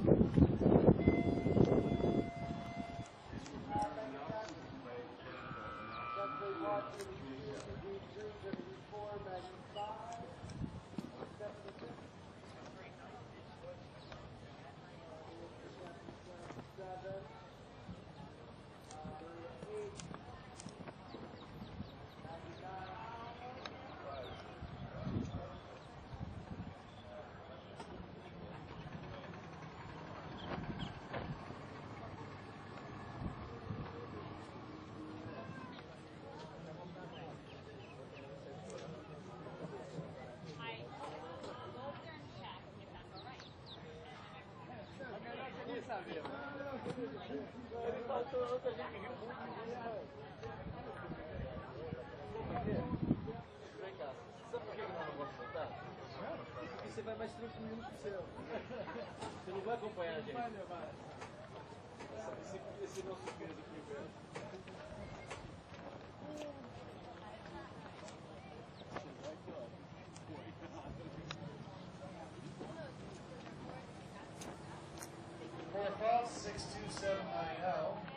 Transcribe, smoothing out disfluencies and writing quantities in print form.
Ele faltou outra gente que riu muito. Vem cá, sabe por que eu não gosto de voltar? Porque você vai mais tranquilo pro céu. Você não vai acompanhar a gente. Vai levar. Esse nosso peso aqui, velho. For a false 6279L,